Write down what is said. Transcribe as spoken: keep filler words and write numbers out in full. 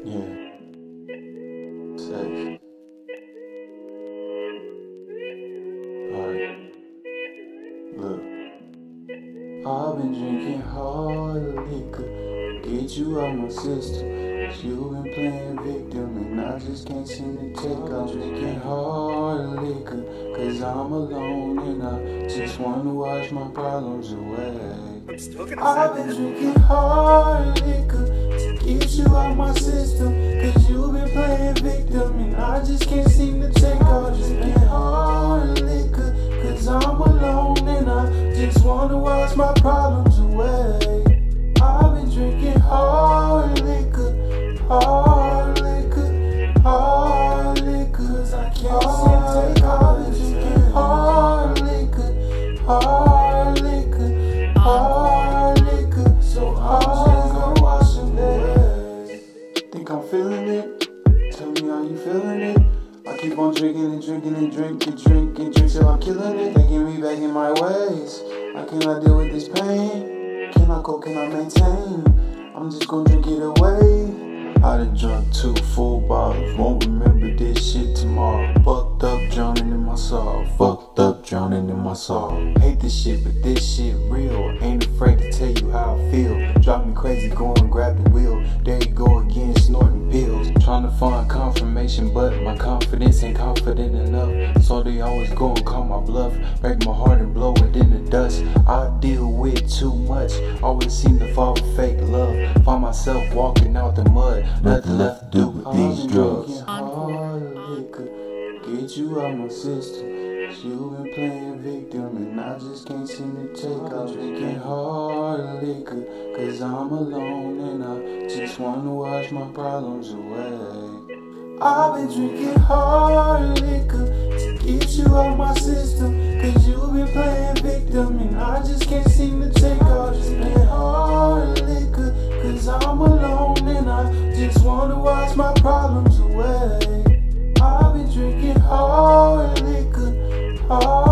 Yeah. Sex. Alright. Look. I've been drinking hard liquor, get you out my system. You been playing victim and I just can't seem to take off. Drinking hard liquor, cause I'm alone and I just wanna wash my problems away. I've been drinking hard liquor to get you out my system, cause you been playing victim and I just can't seem to take off. Drinking hard liquor, cause I'm alone and I just wanna wash my problems away. I've been drinking hard liquor, hard liquor, hard liquor, cause I can't seem to take off. I've been drinking hard liquor, hard liquor, hard liquor, so I'm just gonna wash them away. Think I'm feeling it? Tell me how you feeling it? I keep on drinking and drinking and drinking, drinking, drink till I'm killing it. Taking me back in my ways. How can I deal with this pain? Can I go, can I maintain? I'm just gonna drink it away. I done drunk two full bottles, won't remember this shit tomorrow. Fucked up, drowning in my sorrow. Fucked up, drowning in my sorrow. Hate this shit, but this shit real. Ain't afraid to tell you how I feel. Drive me crazy, go and grab the wheel. There you go again, snorting pills. Trying to find confirmation, but my confidence ain't confident enough. So they always go and call my bluff, break my heart and blow it in the dust. I deal with too much, always seem to fall for fake love. Find myself walking out the mud, nothing left to do with these drugs. Hard liquor, get you out my system. You been playing victim and I just can't seem to take off. Drinking hard liquor, cause I'm alone and I just wanna wash my problems away. I've been drinking hard liquor to get you out my system, cause you been playing victim and I just can't seem to take off. Drinking hard liquor, cause I'm alone and I just wanna wash my problems away. I've been drinking hard liquor, hard